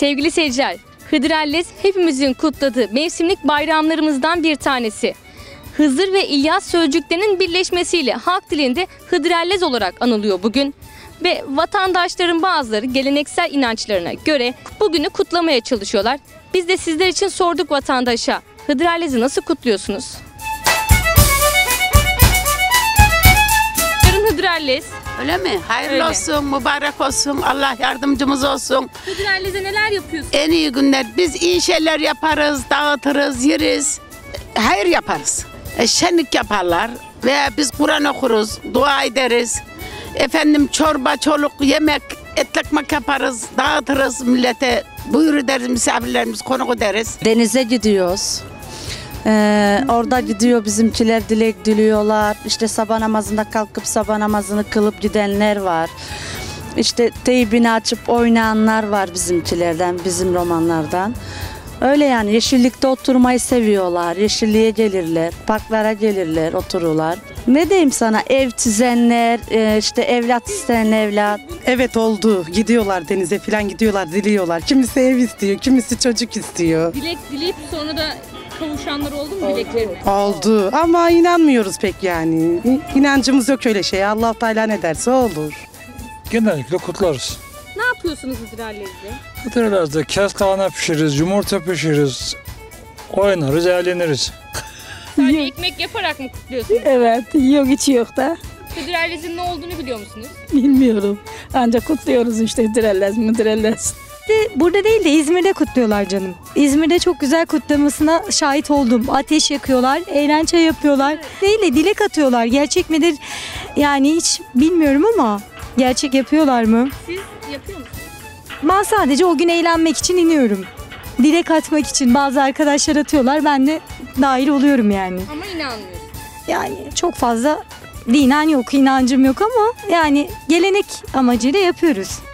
Sevgili seyirciler, Hıdrellez hepimizin kutladığı mevsimlik bayramlarımızdan bir tanesi. Hızır ve İlyas sözcüklerinin birleşmesiyle halk dilinde Hıdrellez olarak anılıyor bugün. Ve vatandaşların bazıları geleneksel inançlarına göre bugünü kutlamaya çalışıyorlar. Biz de sizler için sorduk vatandaşa, Hıdrellez'i nasıl kutluyorsunuz? Yarın Hıdrellez. Öyle mi? Hayırlı Öyle. olsun, mübarek olsun, Allah yardımcımız olsun. Hıdrellez'e neler yapıyorsunuz? En iyi günler. Biz iyi şeyler yaparız, dağıtırız, yeriz. Hayır yaparız. Şenlik yaparlar veya biz Kur'an okuruz, dua ederiz. Efendim çorba, çoluk, yemek, etli ekmek yaparız, dağıtırız millete. Buyur ederiz misafirlerimiz, konuk ederiz. Denize gidiyoruz. Orada gidiyor bizimkiler, dilek diliyorlar. İşte sabah namazında kalkıp sabah namazını kılıp gidenler var. İşte teybini açıp oynayanlar var bizimkilerden, bizim romanlardan. Öyle yani yeşillikte oturmayı seviyorlar. Yeşilliğe gelirler, parklara gelirler, otururlar. Ne diyeyim sana, ev çizenler, işte evlat isteyen evlat. Evet oldu. Gidiyorlar denize falan gidiyorlar, diliyorlar. Kimisi ev istiyor, kimisi çocuk istiyor. Dilek dileyip sonra da kavuşanlar oldu mu dileklerine? Oldu ama inanmıyoruz pek yani. İnancımız yok öyle şeye. Allah Teala ne derse o olur. Genellikle kutlarız. Ne yapıyorsunuz Hıdrellez'de? Hıdrellez'de kestane pişiririz, yumurta pişiririz, oynarız, eğleniriz. Sadece ekmek yaparak mı kutluyorsunuz? Evet, yok hiç yok da. Hıdrellez'in ne olduğunu biliyor musunuz? Bilmiyorum. Ancak kutluyoruz işte Hıdrellez, Mıdrellez. Burada değil de İzmir'de kutluyorlar canım. İzmir'de çok güzel kutlamasına şahit oldum. Ateş yakıyorlar, eğlence yapıyorlar. Değil de dilek atıyorlar. Gerçek midir? Yani hiç bilmiyorum ama gerçek yapıyorlar mı? Siz yapıyor musunuz? Ben sadece o gün eğlenmek için iniyorum. Dilek atmak için bazı arkadaşlar atıyorlar. Ben de dahil oluyorum yani. Ama inanmıyorsunuz. Yani çok fazla dinen yok, inancım yok ama yani gelenek amacıyla yapıyoruz.